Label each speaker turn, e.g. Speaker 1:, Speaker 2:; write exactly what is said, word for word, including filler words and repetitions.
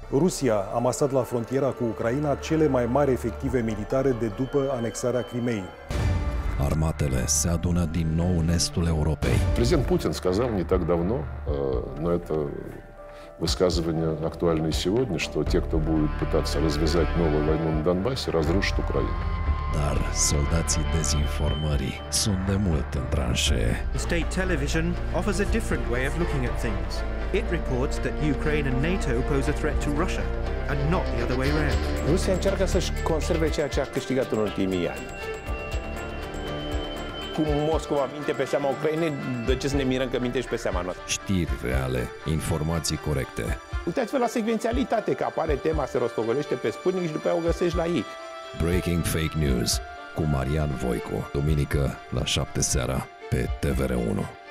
Speaker 1: Rusia a masat la frontiera cu Ucraina cele mai mari efective militare de după anexarea Crimeei.
Speaker 2: Armatele se adună din nou în estul Europei.
Speaker 3: Президент Путин сказал не так давно, но это высказывание актуально и сегодня, что те, кто будет пытаться развязать новую войну на Донбассе, разрушат Украину.
Speaker 2: Dar soldații dezinformării sunt de mult în tranșee.
Speaker 4: State television offers a different way of looking at things. It reports that Ukraine and NATO pose a threat to Russia, and not the other way round.
Speaker 5: Rusia încearcă să-și conserve ceea ce a câștigat în ultimii ani. Cum Moscova minte pe seama Ucrainei, de ce să ne mirăm că minte și pe seama noastră?
Speaker 2: Știri reale, informații corecte.
Speaker 5: Uitați-vă la secvențialitate, că apare tema, se rostogolește pe Sputnik și după aia o găsești la ei.
Speaker 2: Breaking Fake News cu Marian Voicu, duminică la șapte seara pe T V R unu.